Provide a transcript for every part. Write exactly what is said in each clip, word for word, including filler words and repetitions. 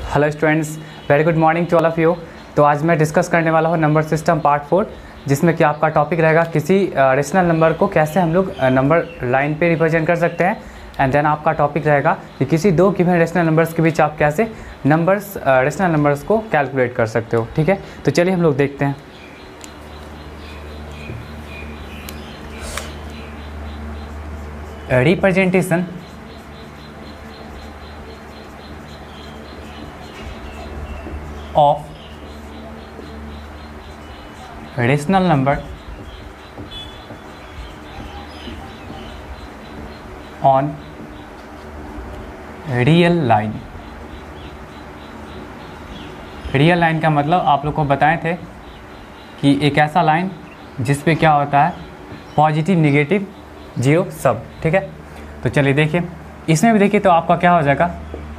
Hello students, very good morning to all of you. तो आज मैं डिस्कस करने वाला हूँ नंबर सिस्टम पार्ट फोर, जिसमें कि आपका टॉपिक रहेगा किसी रेशनल नंबर को कैसे हम लोग नंबर लाइन पे रिप्रेजेंट कर सकते हैं। एंड देन आपका टॉपिक रहेगा कि किसी दो गिवन रेशनल नंबर्स के बीच आप कैसे नंबर्स रेशनल नंबर्स को कैलकुलेट कर सकते हो। ठीक है, तो चलिए हम लोग देखते हैं। Representation of rational number on real line। Real line का मतलब आप लोग को बताए थे कि एक ऐसा लाइन जिस पे क्या होता है पॉजिटिव नेगेटिव जीरो सब। ठीक है, तो चलिए देखिए, इसमें भी देखिए तो आपका क्या हो जाएगा,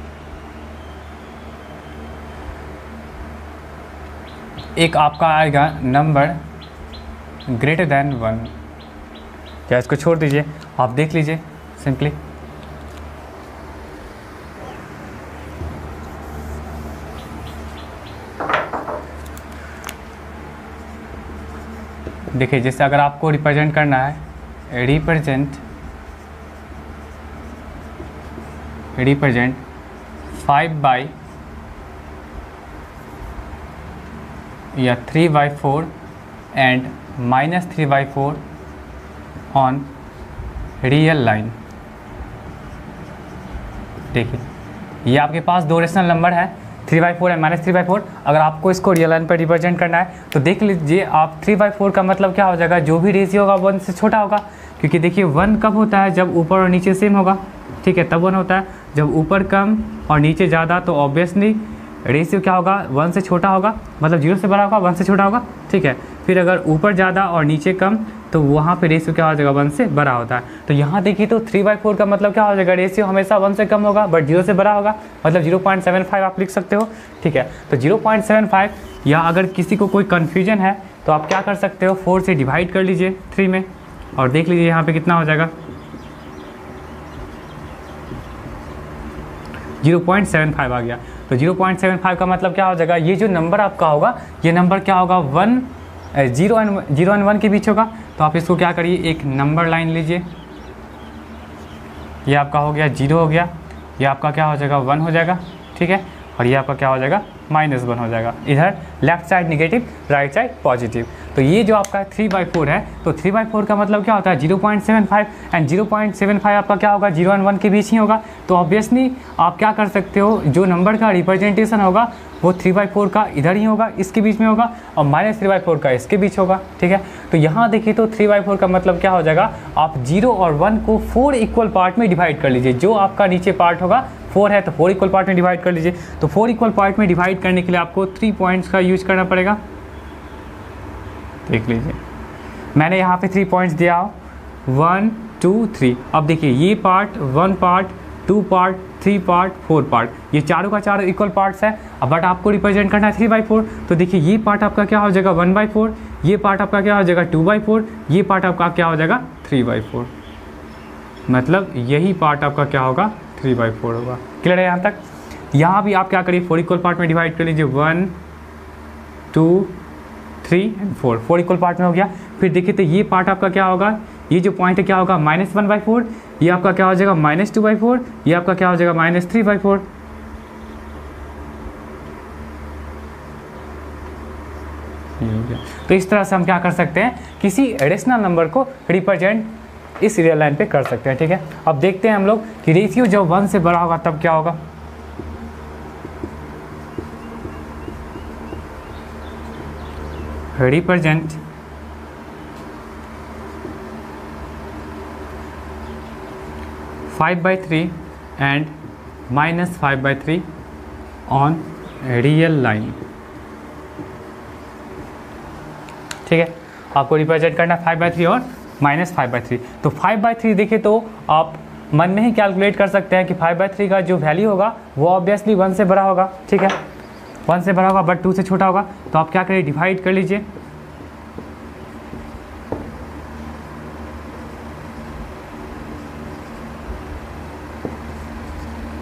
एक आपका आएगा नंबर ग्रेटर देन वन। क्या इसको छोड़ दीजिए, आप देख लीजिए सिंपली। देखिए, जैसे अगर आपको रिप्रेजेंट करना है, रिप्रेजेंट रिप्रेजेंट फाइव बाई या three by four and minus three by four on real line. देखिए, ये आपके पास दो रेशनल नंबर है, three by four and minus three by four. अगर आपको इसको रियल लाइन पर रिप्रेजेंट करना है तो देख लीजिए आप, थ्री बाई फोर का मतलब क्या हो जाएगा, जो भी रेशियो होगा वन से छोटा होगा। क्योंकि देखिए वन कब होता है, जब ऊपर और नीचे सेम होगा। ठीक है, तब वन होता है। जब ऊपर कम और नीचे ज़्यादा तो ऑब्वियसली रेशियो क्या होगा, वन से छोटा होगा, मतलब जीरो से बड़ा होगा, वन से छोटा होगा। ठीक है, फिर अगर ऊपर ज़्यादा और नीचे कम तो वहाँ पे रेशियो क्या हो जाएगा, वन से बड़ा होता है। तो यहाँ देखिए तो थ्री बाई फोर का मतलब क्या हो जाएगा, रेशियो हमेशा वन से कम होगा बट जीरो से बड़ा होगा, मतलब जीरो पॉइंट सेवन फाइव आप लिख सकते हो। ठीक है, तो जीरो पॉइंट सेवन फाइव, या अगर किसी को कोई कन्फ्यूजन है तो आप क्या कर सकते हो, फोर से डिवाइड कर लीजिए थ्री में और देख लीजिए यहाँ पर कितना हो जाएगा, जीरो पॉइंट सेवन फाइव आ गया। तो जीरो पॉइंट सेवन फाइव का मतलब क्या हो जाएगा, ये जो नंबर आपका होगा, ये नंबर क्या होगा, one zero and zero and one के बीच होगा। तो आप इसको क्या करिए, एक नंबर लाइन लीजिए, ये आपका हो गया जीरो हो गया, ये आपका क्या हो जाएगा, वन हो जाएगा। ठीक है, और ये आपका क्या हो जाएगा, माइनस वन हो जाएगा। इधर left side negative, right side positive. तो ये जो आपका थ्री बाई फोर है, तो थ्री बाई फोर का मतलब क्या होता है, zero point seven five and zero point seven five आपका क्या होगा, जीरो एंड वन के बीच ही होगा। तो ऑब्वियसली आप क्या कर सकते हो, जो नंबर का रिप्रेजेंटेशन होगा वो थ्री बाई फोर का इधर ही होगा, इसके बीच में होगा, और माइनस थ्री बाई फोर का इसके बीच होगा। ठीक है, तो यहाँ देखिए तो थ्री बाई फोर का मतलब क्या हो जाएगा, आप जीरो और वन को फोर इक्वल पार्ट में डिवाइड कर लीजिए। जो आपका नीचे पार्ट होगा फोर है तो फोर इक्वल पार्ट में डिवाइड कर लीजिए। तो फोर इक्वल पार्ट में डिवाइड करने के लिए आपको थ्री पॉइंट्स का यूज करना पड़ेगा। देख लीजिए, मैंने यहाँ पे थ्री पॉइंट्स दिया हो, वन टू थ्री। अब देखिए ये part, one part, two part, three part, four part, ये चारों का चारों इक्वल पार्ट्स है। बट आपको रिप्रेजेंट करना है थ्री बाई फोर। तो देखिए ये पार्ट आपका क्या हो जाएगा, वन बाई फोर, ये पार्ट आपका क्या हो जाएगा, टू बाई फोर, ये पार्ट आपका क्या हो जाएगा, थ्री बाई फोर। मतलब यही पार्ट आपका क्या होगा, थ्री बाई फोर होगा। क्लियर है यहाँ तक? यहाँ भी आप क्या करिए, फोर इक्वल पार्ट में डिवाइड कर लीजिए, one two three and four, four equal part में हो गया। फिर देखिए तो ये पार्ट आपका क्या होगा, ये जो पॉइंट है क्या होगा, माइनस वन बाई फोर, ये आपका क्या हो जाएगा, माइनस टू बाई फोर, ये आपका क्या हो जाएगा, माइनस थ्री बाई फोर। तो इस तरह से हम क्या कर सकते हैं, किसी रेशनल नंबर को रिप्रेजेंट इस रियल लाइन पे कर सकते हैं। ठीक है, अब देखते हैं हम लोग कि रेशियो जब वन से बड़ा होगा तब क्या होगा। Represent five by three and minus five by three on real line. ठीक है, आपको रिप्रेजेंट करना फाइव बाई थ्री और माइनस फाइव बाई थ्री। तो फाइव बाई थ्री देखिए तो आप मन में ही कैलकुलेट कर सकते हैं कि फाइव बाई थ्री का जो वैल्यू होगा वो ऑब्वियसली वन से बड़ा होगा। ठीक है, वन से बड़ा होगा बट टू से छोटा होगा। तो आप क्या करिए, डिवाइड कर लीजिए,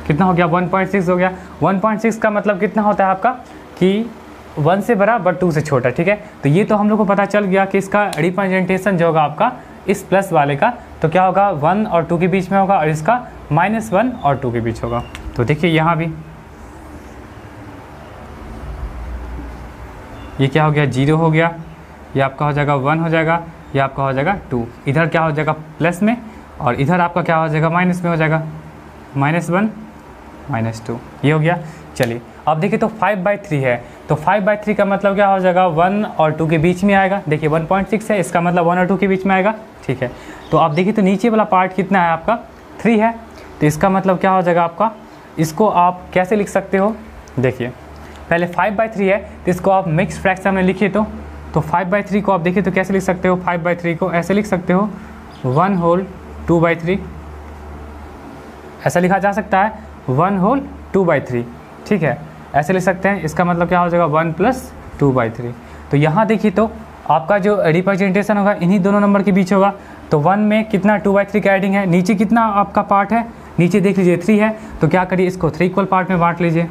कितना हो गया, वन पॉइंट सिक्स हो गया। वन पॉइंट सिक्स का मतलब कितना होता है आपका कि वन से बड़ा बट टू से छोटा, ठीक है। तो ये तो हम लोग को पता चल गया कि इसका रिप्रेजेंटेशन जो होगा आपका इस प्लस वाले का, तो क्या होगा, वन और टू के बीच में होगा, और इसका माइनस वन और टू के बीच होगा। तो देखिए यहाँ भी ये क्या हो गया, जीरो हो गया, ये आपका हो जाएगा वन हो जाएगा, ये आपका हो जाएगा टू, इधर क्या हो जाएगा प्लस में, और इधर आपका क्या हो जाएगा माइनस में हो जाएगा, माइनस वन माइनस टू, ये हो गया। चलिए अब देखिए तो फाइव बाई थ्री है, तो फाइव बाई थ्री का मतलब क्या हो जाएगा, वन और टू के बीच में आएगा। देखिए वन पॉइंट सिक्स है, इसका मतलब वन और टू के बीच में आएगा, ठीक है। तो अब देखिए तो नीचे वाला पार्ट कितना है आपका, थ्री है, तो इसका मतलब क्या हो जाएगा आपका, इसको आप कैसे लिख सकते हो, देखिए पहले फाइव बाई थ्री है तो इसको आप मिक्स फ्रैक्शन में लिखिए, तो तो फाइव बाई थ्री को आप देखिए तो कैसे लिख सकते हो, फाइव बाई थ्री को ऐसे लिख सकते हो, one whole two by three, ऐसा लिखा जा सकता है, one whole two by three, ठीक है, ऐसे लिख सकते हैं। इसका मतलब क्या हो जाएगा, one plus two by three. तो यहाँ देखिए तो आपका जो रिप्रेजेंटेशन होगा इन्हीं दोनों नंबर के बीच होगा। तो वन में कितना टू बाई थ्री का एडिंग है, नीचे कितना आपका पार्ट है, नीचे देख लीजिए थ्री है, तो क्या करिए इसको थ्री इक्वल पार्ट में बांट लीजिए,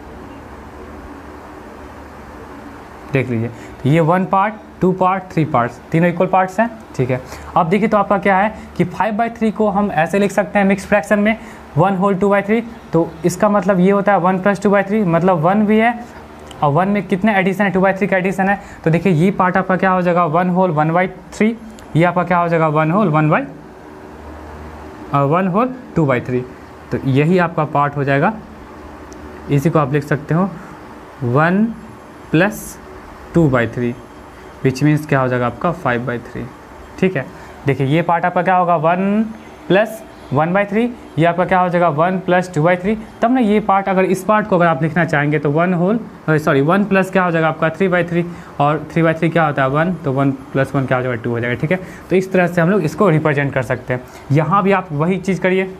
देख लीजिए तो ये one part, two part, three parts, तीनों इक्वल पार्ट्स हैं, ठीक है। अब देखिए तो आपका क्या है कि फाइव बाई थ्री को हम ऐसे लिख सकते हैं मिक्स फ्रैक्शन में, one whole two by three, तो इसका मतलब ये होता है one plus two by three, मतलब वन भी है और वन में कितने एडिशन है, टू बाई थ्री का एडिशन है। तो देखिए ये पार्ट आपका क्या हो जाएगा, one whole one by three, ये आपका क्या हो जाएगा, one whole one by one whole two by three, तो यही आपका पार्ट हो जाएगा। इसी को आप लिख सकते हो one plus two by three, which means क्या हो जाएगा आपका फाइव बाई थ्री, ठीक है। देखिए ये पार्ट आपका क्या होगा, one plus one by three, ये आपका क्या हो जाएगा, one plus two by three. तब ना ये पार्ट, अगर इस पार्ट को अगर आप लिखना चाहेंगे तो one whole sorry one plus क्या हो जाएगा आपका थ्री बाई थ्री, और थ्री बाई थ्री क्या होता है वन, तो वन प्लस वन क्या हो जाएगा टू हो जाएगा, ठीक है। तो इस तरह से हम लोग इसको रिप्रेजेंट कर सकते हैं। यहाँ भी आप वही चीज़ करिए,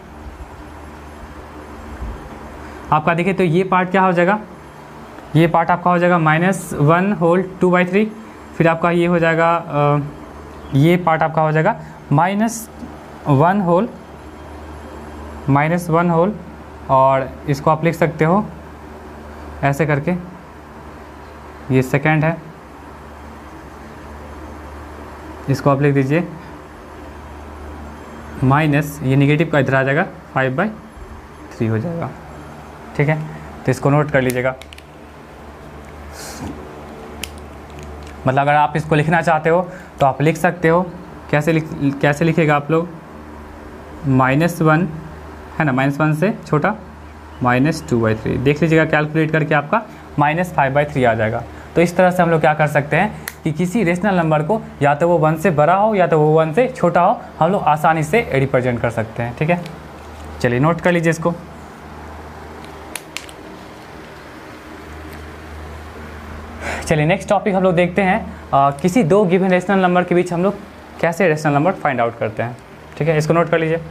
आपका देखिए तो ये पार्ट क्या हो जाएगा, ये पार्ट आपका हो जाएगा minus one whole two by three, फिर आपका ये हो जाएगा आ, ये पार्ट आपका हो जाएगा minus one whole minus one whole, और इसको आप लिख सकते हो ऐसे करके, ये सेकेंड है, इसको आप लिख दीजिए माइनस, ये निगेटिव का इधर आ जाएगा, फाइव बाई थ्री हो जाएगा, ठीक है। तो इसको नोट कर लीजिएगा। मतलब अगर आप इसको लिखना चाहते हो तो आप लिख सकते हो, कैसे लिख कैसे लिखेगा आप लोग, माइनस वन है ना, माइनस वन से छोटा, माइनस टू बाई थ्री, देख लीजिएगा कैलकुलेट करके आपका माइनस फाइव बाई थ्री आ जाएगा। तो इस तरह से हम लोग क्या कर सकते हैं कि किसी रेशनल नंबर को या तो वो वन से बड़ा हो या तो वो वन से छोटा हो, हम लोग आसानी से रिप्रेजेंट कर सकते हैं, ठीक है। चलिए नोट कर लीजिए इसको। चलिए नेक्स्ट टॉपिक हम लोग देखते हैं, आ, किसी दो गिवन रेशनल नंबर के बीच हम लोग कैसे रेशनल नंबर फाइंड आउट करते हैं, ठीक है। इसको नोट कर लीजिए।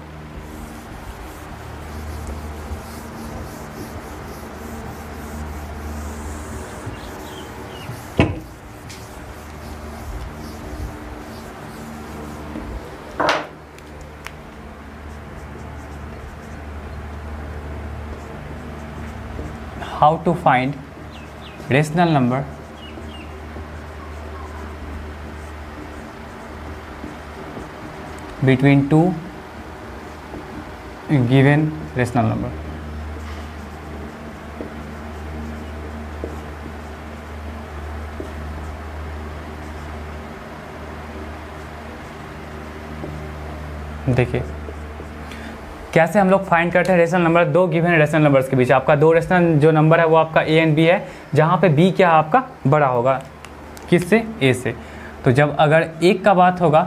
How to find rational number between two given rational number। देखिए कैसे हम लोग फाइंड करते हैं रेशनल नंबर दो गिवन रेशनल नंबर्स के बीच। आपका दो रेशनल जो नंबर है वो आपका ए एंड बी है, जहाँ पे बी क्या आपका बड़ा होगा किससे, ए से। तो जब अगर एक का बात होगा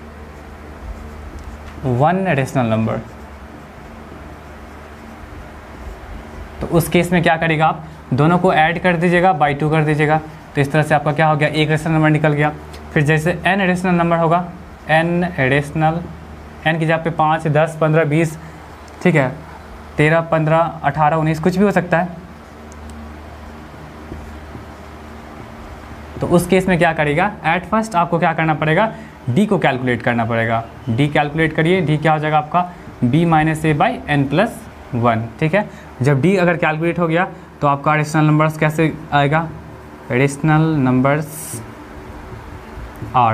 वन रेशनल नंबर, तो उस केस में क्या करेगा आप, दोनों को ऐड कर दीजिएगा, बाई टू कर दीजिएगा। तो इस तरह से आपका क्या हो गया, एक रेशनल नंबर निकल गया। फिर जैसे एन रेशनल नंबर होगा, एन रेशनल, एन की जगह पे पाँच, दस, पंद्रह, बीस, ठीक है, तेरह, पंद्रह, अठारह, उन्नीस, कुछ भी हो सकता है। तो उस केस में क्या करेगा, एट फर्स्ट आपको क्या करना पड़ेगा, डी को कैलकुलेट करना पड़ेगा। डी कैलकुलेट करिए, डी क्या हो जाएगा आपका b minus a by n plus one, ठीक है। जब डी अगर कैलकुलेट हो गया तो आपका रेशनल नंबर्स कैसे आएगा, रेशनल नंबर्स आर,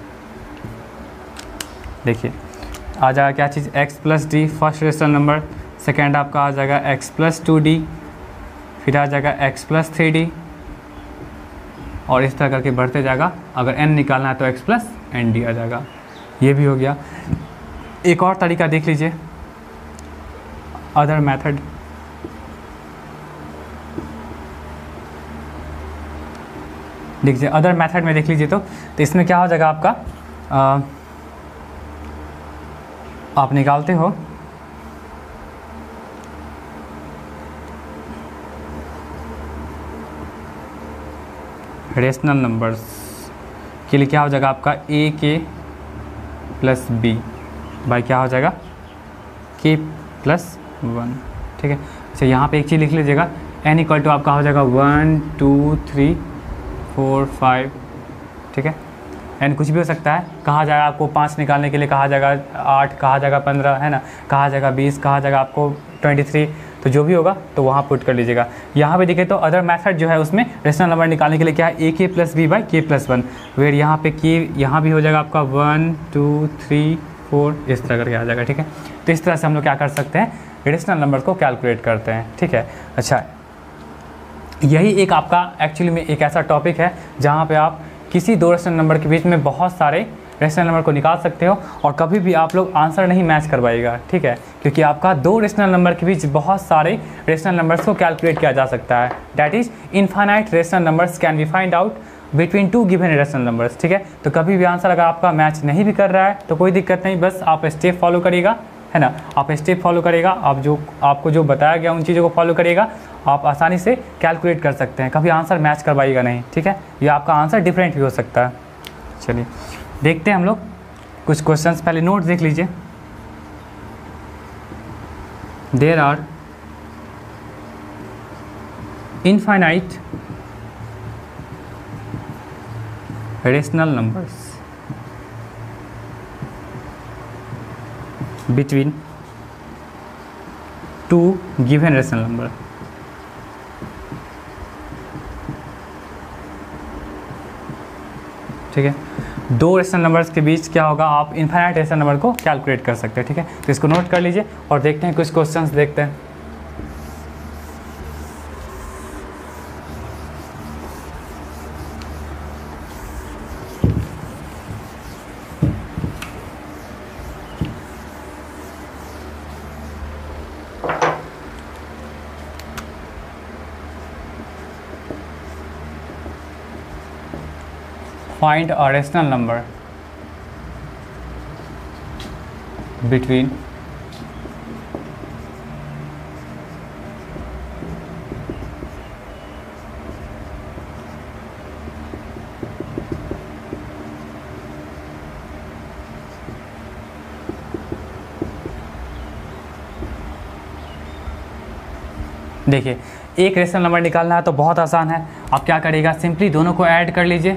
देखिए आ जाएगा क्या चीज़, x plus d first rational number, second आपका आ जाएगा x प्लस टू डी, फिर आ जाएगा x प्लस थ्री डी, और इस तरह करके बढ़ते जाएगा। अगर n निकालना है तो x प्लस एन डी आ जाएगा। ये भी हो गया। एक और तरीका देख लीजिए, अदर मेथड, देख लीजिए अदर मेथड में देख लीजिए तो, तो इसमें क्या हो जाएगा आपका, आ, आप निकालते हो रेशनल नंबर्स के लिए क्या हो जाएगा आपका ए के प्लस बी बाई क्या हो जाएगा के प्लस वन, ठीक है। अच्छा यहाँ पे एक चीज़ लिख लीजिएगा, एन इक्वल टू आपका हो जाएगा one two three four five, ठीक है। एन कुछ भी हो सकता है, कहा जाएगा आपको पाँच निकालने के लिए, कहा जाएगा आठ, कहा जाएगा पंद्रह, है ना, कहा जाएगा बीस, कहा जाएगा आपको ट्वेंटी थ्री, तो जो भी होगा तो वहाँ पुट कर लीजिएगा। यहाँ पे देखिए तो अदर मेथड जो है उसमें रेशनल नंबर निकालने के लिए क्या है, a k plus b by k plus one, where यहाँ पे के यहाँ भी हो जाएगा आपका वन टू थ्री फोर, इस तरह करके आ जाएगा, ठीक है। तो इस तरह से हम लोग क्या कर सकते हैं, रेशनल नंबर को कैलकुलेट करते हैं, ठीक है। अच्छा, यही एक आपका एक्चुअली में एक ऐसा टॉपिक है जहाँ पे आप किसी दो रेशनल नंबर के बीच में बहुत सारे रेशनल नंबर को निकाल सकते हो, और कभी भी आप लोग आंसर नहीं मैच करवाइएगा, ठीक है, क्योंकि आपका दो रेशनल नंबर के बीच बहुत सारे रेशनल नंबर्स को कैलकुलेट किया जा सकता है। That is infinite rational numbers can be find out between two given rational numbers, ठीक है। तो कभी भी आंसर अगर आपका मैच नहीं भी कर रहा है तो कोई दिक्कत नहीं, बस आप स्टेप फॉलो करिएगा, है ना, आप स्टेप फॉलो करिएगा, आप जो आपको जो बताया गया उन चीज़ों को फॉलो करिएगा, आप आसानी से कैलकुलेट कर सकते हैं। कभी आंसर मैच करवाइएगा नहीं, ठीक है, या आपका आंसर डिफरेंट भी हो सकता है। चलिए देखते हैं हम लोग कुछ क्वेश्चंस, पहले नोट देख लीजिए। There are infinite rational numbers between two given rational number, ठीक है। दो रेशनल नंबर्स के बीच क्या होगा, आप इनफाइनाइट रेशनल नंबर को कैलकुलेट कर सकते हैं, ठीक है। तो इसको नोट कर लीजिए और देखते हैं कुछ क्वेश्चंस देखते हैं। Find a rational number between देखिए एक रेशनल नंबर निकालना है तो बहुत आसान है, आप क्या करिएगा, सिंपली दोनों को ऐड कर लीजिए,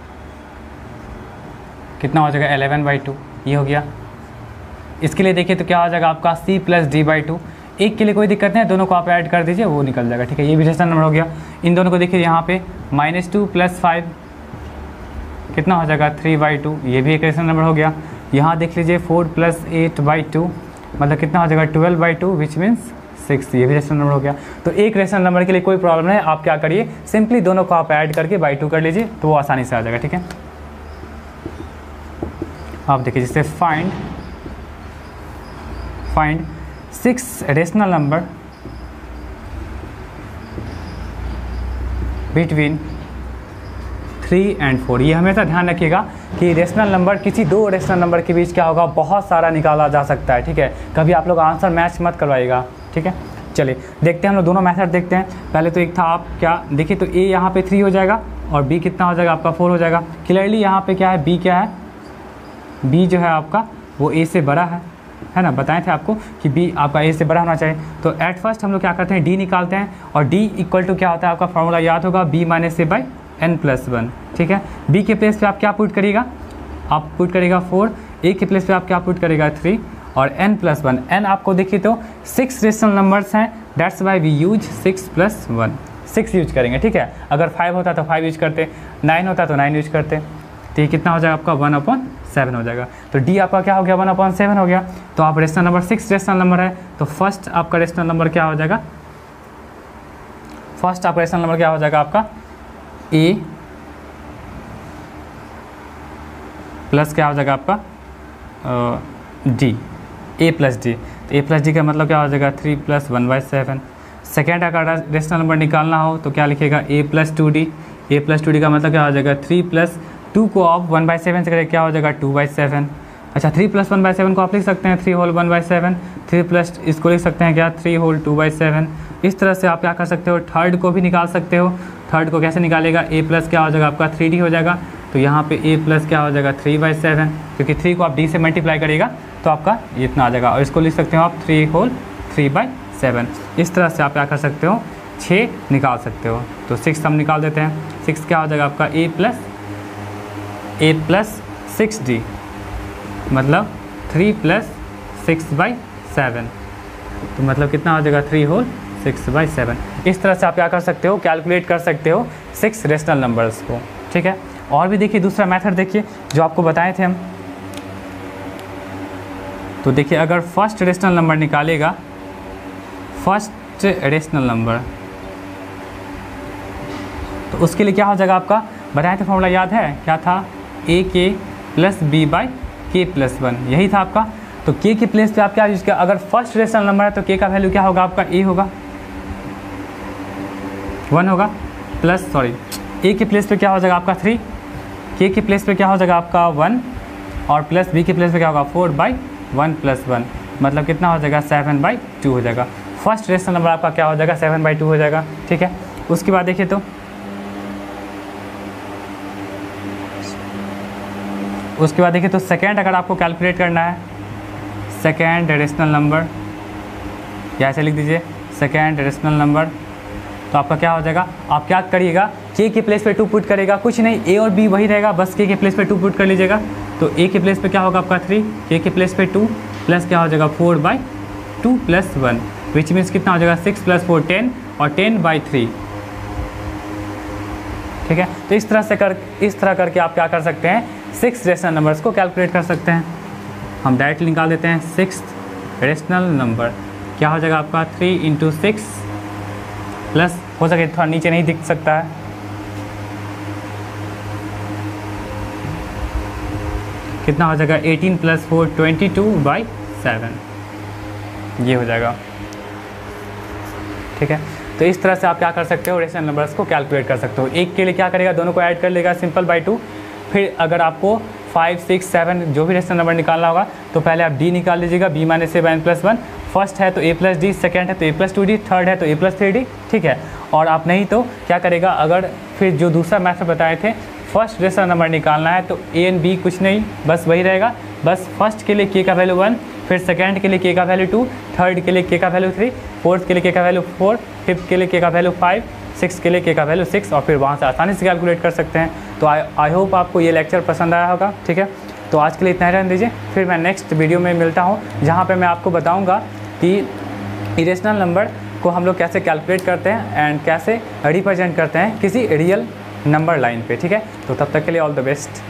कितना हो जाएगा एलेवन बाई टू, ये हो गया। इसके लिए देखिए तो क्या हो जाएगा आपका c plus d by two, एक के लिए कोई दिक्कत नहीं है, दोनों को आप ऐड कर दीजिए, वो निकल जाएगा, ठीक है। ये भी रेशनल नंबर हो गया। इन दोनों को देखिए यहाँ पे माइनस टू प्लस फाइव कितना हो जाएगा थ्री बाई टू, ये भी एक रेशनल नंबर हो गया। यहाँ देख लीजिए four plus eight by two मतलब कितना हो जाएगा twelve by two which means six, ये भी रेशनल नंबर हो गया। तो एक रेशनल नंबर के लिए कोई प्रॉब्लम नहीं है, आप क्या करिए, सिंपली दोनों को आप ऐड करके बाई टू कर लीजिए तो वो आसानी से आ जाएगा, ठीक है। आप देखिए जैसे find find six rational number between three and four. ये हमेशा ध्यान रखिएगा कि रेशनल नंबर किसी दो रेशनल नंबर के बीच क्या होगा, बहुत सारा निकाला जा सकता है, ठीक है। कभी आप लोग आंसर मैच मत करवाइएगा, ठीक है। चलिए देखते हैं हम लोग दोनों मेथड देखते हैं। पहले तो एक था आप क्या देखिए तो ए यहाँ पे थ्री हो जाएगा और बी कितना हो जाएगा आपका फोर हो जाएगा। क्लियरली यहाँ पे क्या है, बी क्या है, बी जो है आपका वो ए से बड़ा है, है ना, बताए थे आपको कि बी आपका ए से बड़ा होना चाहिए। तो एट फर्स्ट हम लोग क्या करते हैं, डी निकालते हैं, और डी इक्वल टू क्या होता है आपका फॉर्मूला याद होगा, b minus a by n plus one, ठीक है। बी के प्लेस पे आप क्या पुट करिएगा, आप पुट करिएगा फोर, ए के प्लेस पे आप क्या पुट करिएगा थ्री, और n प्लस वन, n आपको देखिए तो सिक्स रेशनल नंबर्स हैं, that's why we use six plus one, six use करेंगे, ठीक है। अगर फाइव होता तो फाइव यूज करते, नाइन होता तो नाइन यूज करते, तो ये कितना हो जाएगा आपका वन अपॉन सेवन हो जाएगा। तो डी आपका क्या हो गया, वन अपॉन सेवन हो गया। तो आप rational number six rational number है, तो फर्स्ट आपका रेशनल नंबर क्या हो जाएगा, फर्स्ट आपका रेशनल नंबर क्या हो जाएगा आपका ए प्लस क्या हो जाएगा आपका डी, ए प्लस डी। तो ए प्लस डी का मतलब क्या हो जाएगा three plus one by seven. Second अगर रेशनल नंबर निकालना हो तो क्या लिखेगा a plus two d, a plus two d का मतलब क्या हो जाएगा थ्री प्लस टू को आप वन बाई सेवन से करें क्या हो जाएगा टू बाई सेवन। अच्छा three plus one by seven को आप लिख सकते हैं three whole one by seven, three plus इसको लिख सकते हैं क्या three whole two by seven. इस तरह से आप क्या कर सकते हो, थर्ड को भी निकाल सकते हो। थर्ड को कैसे निकालेगा, ए प्लस क्या हो जाएगा आपका थ्री डी हो जाएगा, तो यहाँ पे ए प्लस क्या हो जाएगा थ्री बाई सेवन, क्योंकि थ्री को आप डी से मल्टीप्लाई करेगा तो आपका इतना आ जाएगा। और इसको लिख सकते हो आप three whole three by seven. इस तरह से आप क्या कर सकते हो, छः निकाल सकते हो। तो सिक्स हम निकाल देते हैं, सिक्स क्या हो जाएगा आपका a plus a plus six d, मतलब three plus six by seven, तो मतलब कितना हो जाएगा three whole six by seven. इस तरह से आप क्या कर सकते हो, कैलकुलेट कर सकते हो सिक्स रेशनल नंबर्स को, ठीक है। और भी देखिए दूसरा मेथड देखिए जो आपको बताए थे हम, तो देखिए अगर फर्स्ट रेशनल नंबर निकालेगा, फर्स्ट रेशनल नंबर, तो उसके लिए क्या हो जाएगा आपका, बताए थे फॉर्मूला याद है क्या था, a k plus b by k plus one, यही था आपका। तो के के प्लेस पे आप क्या यूज़ किया, अगर फर्स्ट रेशनल नंबर है तो के का वैल्यू क्या होगा आपका ए होगा, वन होगा, प्लस सॉरी ए के प्लेस पे क्या हो जाएगा आपका थ्री, के के प्लेस पे क्या हो जाएगा आपका वन, और प्लस बी के प्लेस पे क्या होगा four by one plus one, मतलब कितना हो जाएगा सेवन बाई टू हो जाएगा। फर्स्ट रेशनल नंबर आपका क्या हो जाएगा सेवन बाई टू हो जाएगा, ठीक है। उसके बाद देखिए तो उसके बाद देखिए तो सेकेंड अगर आपको कैलकुलेट करना है, सेकेंड रेशनल नंबर, या ऐसे लिख दीजिए सेकेंड रेशनल नंबर, तो आपका क्या हो जाएगा, आप क्या करिएगा के के प्लेस पे टू पुट करेगा, कुछ नहीं ए और बी वही रहेगा, बस के के प्लेस पे टू पुट कर लीजिएगा। तो ए के प्लेस पे क्या होगा आपका थ्री, के के प्लेस पे टू, प्लस क्या हो जाएगा four by two plus one, which means कितना हो जाएगा सिक्स प्लस फोर टेन, और टेन बाई थ्री, ठीक है। तो इस तरह से कर इस तरह करके आप क्या कर सकते हैं, सिक्स रेशनल नंबर्स को कैलकुलेट कर सकते हैं। हम डायरेक्टली निकाल देते हैं सिक्स रेशनल नंबर, क्या हो जाएगा आपका थ्री इंटू सिक्स प्लस, हो सके थोड़ा नीचे नहीं दिख सकता है, कितना हो जाएगा eighteen plus four twenty two by seven, ये हो जाएगा, ठीक है। तो इस तरह से आप क्या कर सकते हो, रेशनल नंबर्स को कैलकुलेट कर सकते हो। एक के लिए क्या करेगा, दोनों को ऐड कर लेगा सिंपल बाई टू, फिर अगर आपको फाइव सिक्स सेवन जो भी रेशनल नंबर निकालना होगा तो पहले आप डी निकाल लीजिएगा, b minus a by plus one, first है तो ए प्लस डी, सेकेंड है तो a plus two d, third है तो ए प्लस थ्री डी, ठीक है। और आप नहीं तो क्या करेगा, अगर फिर जो दूसरा मैथड बताए थे फर्स्ट रेशनल नंबर निकालना है तो ए एंड बी कुछ नहीं, बस वही रहेगा, बस फर्स्ट के लिए के का वैल्यू वन, फिर सेकंड के लिए के का वैल्यू टू, थर्ड के लिए के का वैल्यू थ्री, फोर्थ के लिए के का वैल्यू फोर, फिफ्थ के लिए के का वैल्यू फाइव, सिक्स के लिए के का वैल्यू सिक्स, और फिर वहाँ से आसानी से कैलकुलेट कर सकते हैं। तो आई आई होप आपको ये लेक्चर पसंद आया होगा, ठीक है। तो आज के लिए इतना ही रहने दीजिए, फिर मैं नेक्स्ट वीडियो में मिलता हूँ जहाँ पे मैं आपको बताऊँगा कि इरेशनल नंबर को हम लोग कैसे कैलकुलेट करते हैं एंड कैसे रिप्रेजेंट करते हैं किसी रियल नंबर लाइन पे, ठीक है। तो तब तक के लिए ऑल द बेस्ट।